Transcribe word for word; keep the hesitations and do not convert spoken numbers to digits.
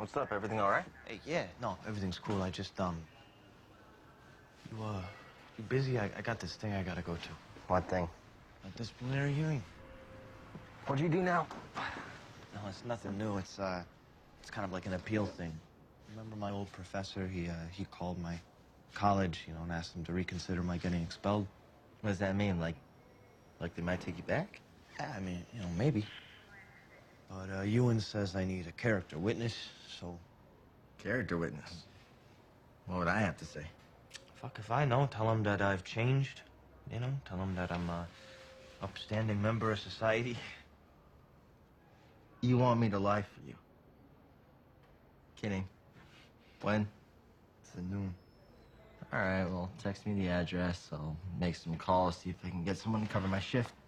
What's up? Everything all right? Hey, yeah, no, everything's cool. I just, um, you, uh, you busy? I, I got this thing I gotta go to. What thing? A disciplinary hearing. What'd you do now? No, it's nothing new. It's, uh, it's kind of like an appeal thing. Remember my old professor? He, uh, he called my college, you know, and asked them to reconsider my getting expelled. What does that mean? Like, like they might take you back? Yeah, I mean, you know, maybe. But, uh, Ewan says I need a character witness, so... Character witness? What would I have to say? Fuck if I know. Tell him that I've changed, you know? Tell him that I'm a upstanding member of society. You want me to lie for you? Kidding. When? It's at noon. All right, well, text me the address. I'll make some calls, see if I can get someone to cover my shift.